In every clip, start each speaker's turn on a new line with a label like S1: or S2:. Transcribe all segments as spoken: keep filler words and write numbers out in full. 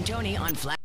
S1: Tony on Flash.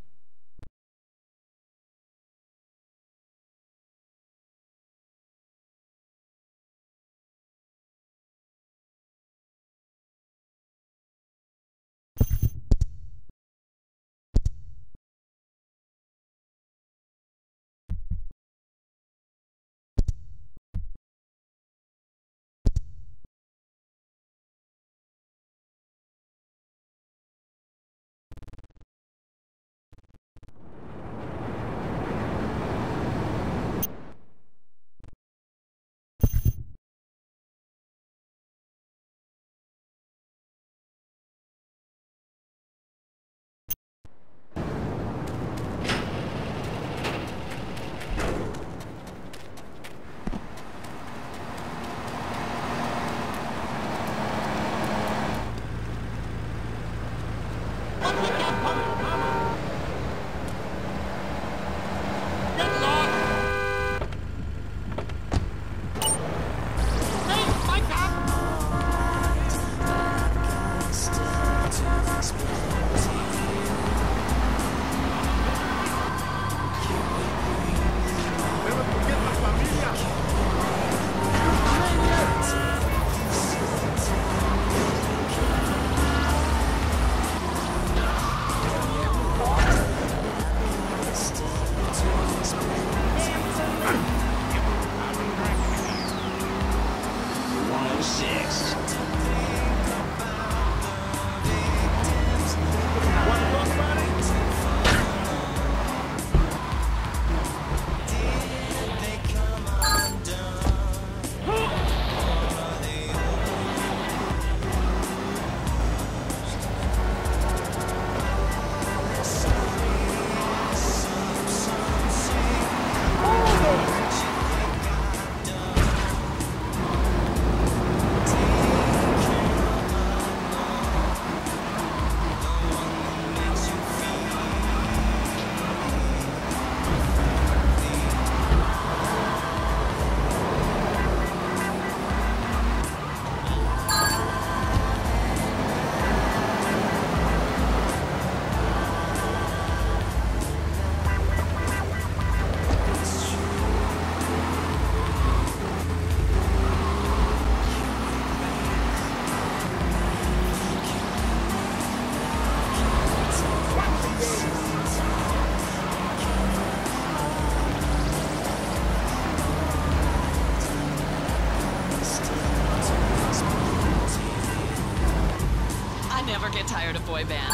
S2: Get tired of boy bands.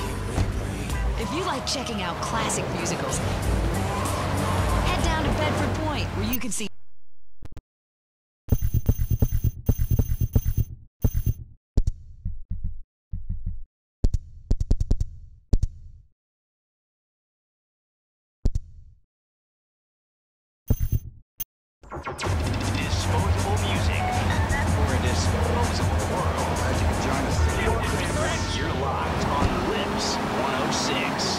S2: If you like checking out classic musicals, head down to Bedford Point, where you can see
S3: disposable music for a disposable world. Glad you could join us today. You're locked on Lips one oh six.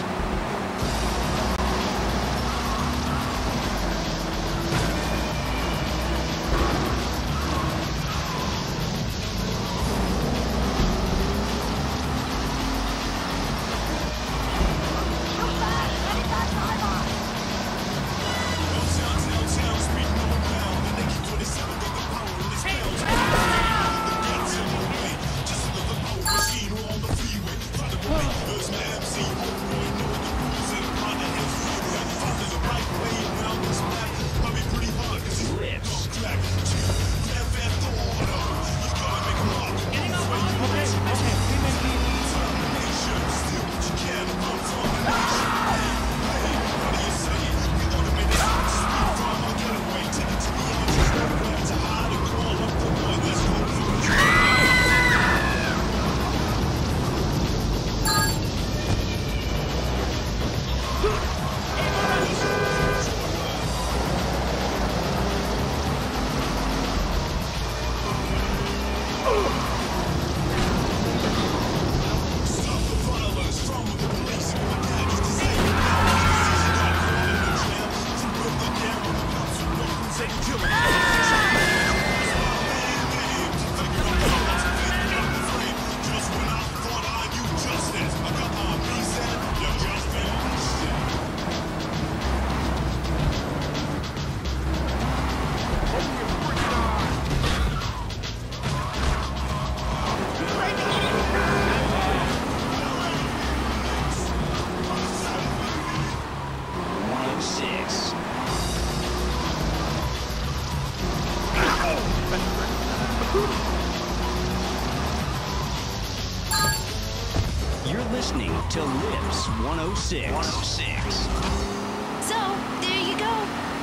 S3: You're listening to Lips one oh six. one oh six.
S2: So, there you go.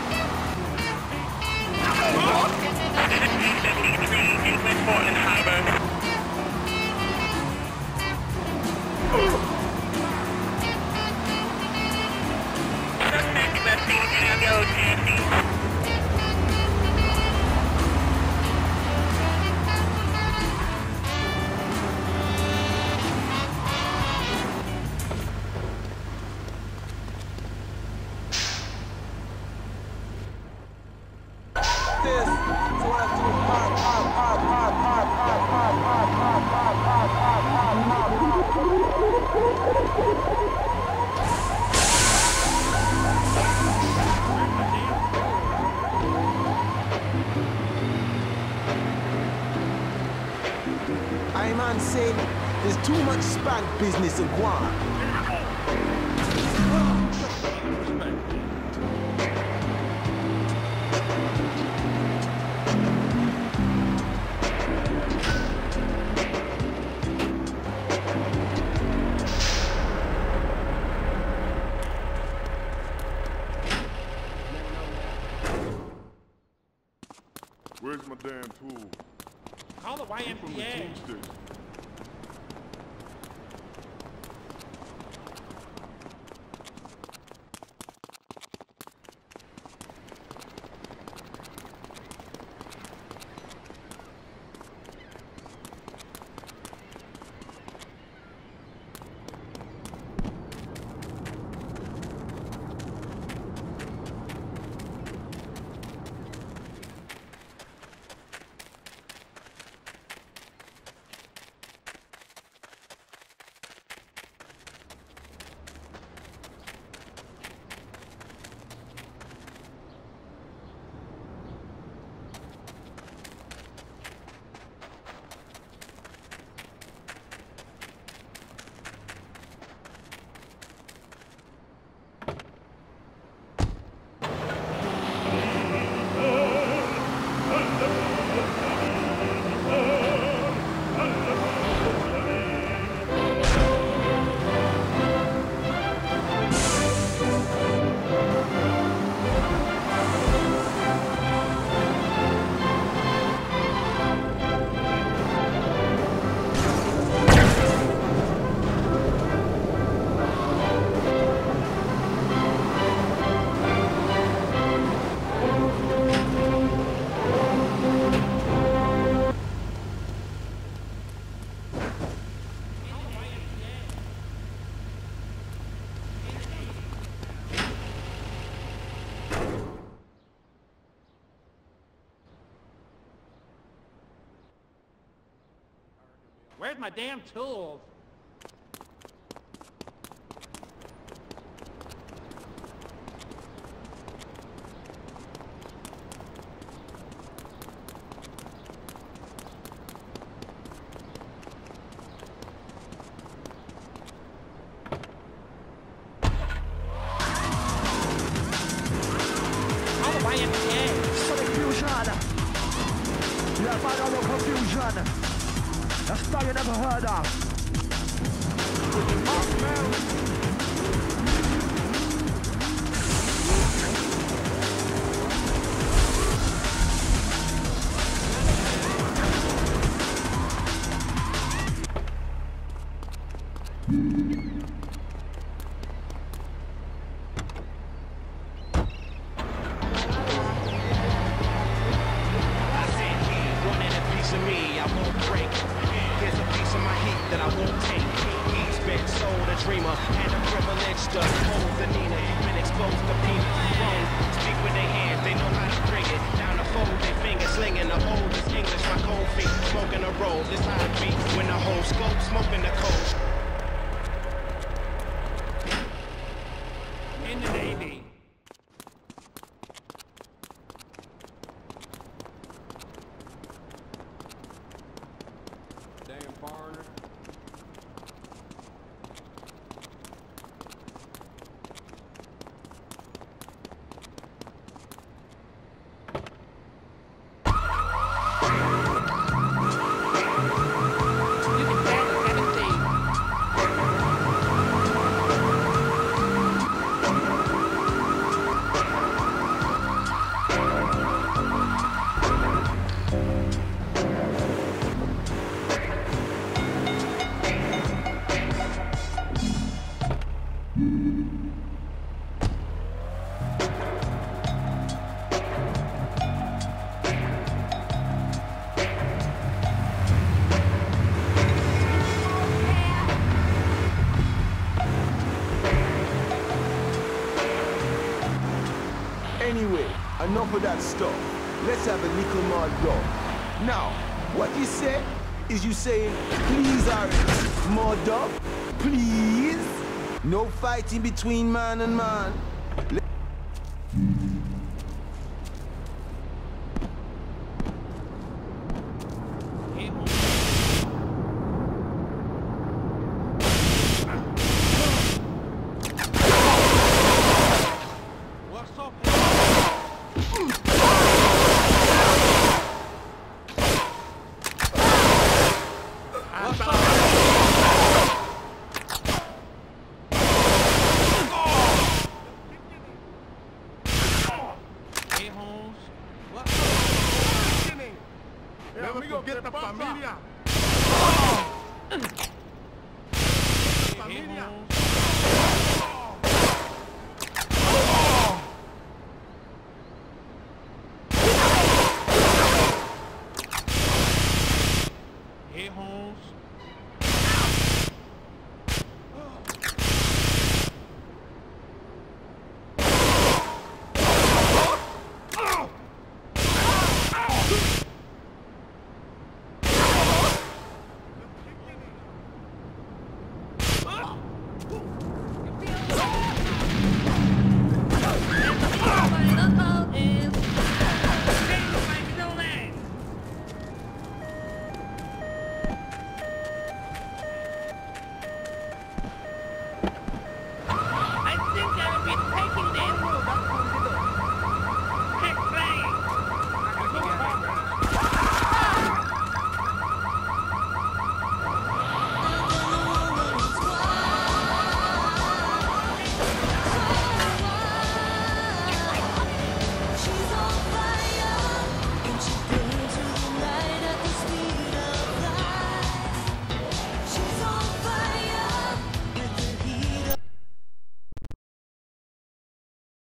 S1: I man say there's too much spank business in Guam.
S4: Where's my damn tool?
S5: Call the Y M C A. Where's my damn tools? Call the Y M C A.
S6: Sonic Fusion. Yeah, find out your confusion. A style you never heard of.
S7: Dreamer and a privilege to hold the Nina. Been exposed to peanut wrong. Speak with their hands, they know how to bring it. Down the fold, they fingers slinging the oldest English. My cold feet smoking a roll. This how it be when the whole scope smoking the cold.
S5: In the Navy.
S4: Damn foreigner.
S1: enough of that stuff. Let's have a little more dub. Now, what you say is you saying, please, Harris, more dub? Please? No fighting between man and man. Let
S5: What's up? Hey, Holmes. What's up?
S4: Never forget the familia.
S5: Hey, Holmes.